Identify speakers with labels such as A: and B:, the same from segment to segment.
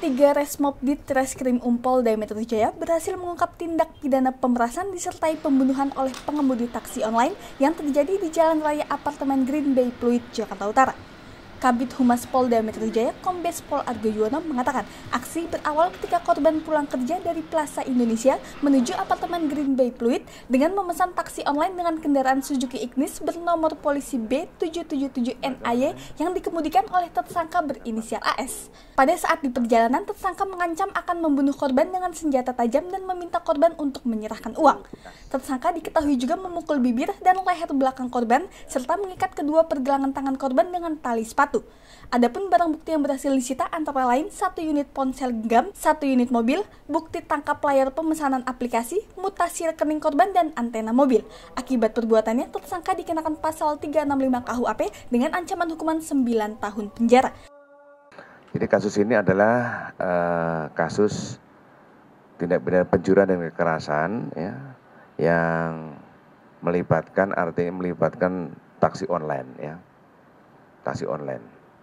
A: 3 Resmob Ditreskrim Polda Metro Jaya berhasil mengungkap tindak pidana pemerasan disertai pembunuhan oleh pengemudi taksi online yang terjadi di Jalan Raya Apartemen Green Bay Pluit, Jakarta Utara. Kabid Humas Polda Metro Jaya, Kombes Pol Argo Yuwono mengatakan aksi berawal ketika korban pulang kerja dari Plaza Indonesia menuju apartemen Green Bay Pluit dengan memesan taksi online dengan kendaraan Suzuki Ignis bernomor polisi B777NAY yang dikemudikan oleh tersangka berinisial AS. Pada saat di perjalanan, tersangka mengancam akan membunuh korban dengan senjata tajam dan meminta korban untuk menyerahkan uang. Tersangka diketahui juga memukul bibir dan leher belakang korban serta mengikat kedua pergelangan tangan korban dengan tali sepatu. Adapun barang bukti yang berhasil disita antara lain 1 unit ponsel genggam, 1 unit mobil, bukti tangkap layar pemesanan aplikasi, mutasi rekening korban, dan antena mobil. Akibat perbuatannya, tersangka dikenakan pasal 365 KUHP dengan ancaman hukuman 9 tahun penjara.
B: Jadi kasus ini adalah kasus tindak pidana pencurian dan kekerasan ya, yang melibatkan taksi online ya. Taksi online.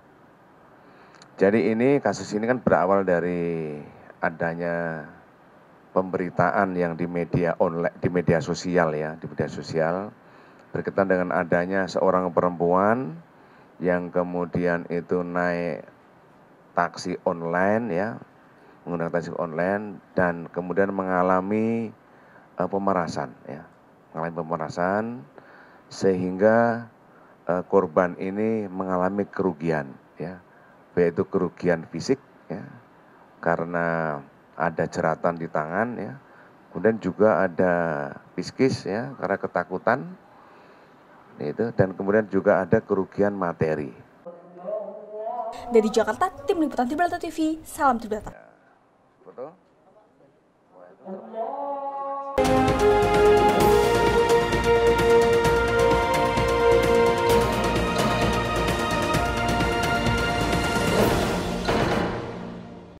B: Jadi kasus ini kan berawal dari adanya pemberitaan yang di media online, di media sosial ya, di media sosial berkaitan dengan adanya seorang perempuan yang kemudian itu naik taksi online ya, menggunakan taksi online dan kemudian mengalami pemerasan ya, mengalami pemerasan sehingga korban ini mengalami kerugian ya, yaitu kerugian fisik ya, karena ada jeratan di tangan ya, kemudian juga ada psikis ya, karena ketakutan itu, dan kemudian juga ada kerugian materi.
A: Dari Jakarta, Tim Liputan Tribrata TV, salam Tribrata.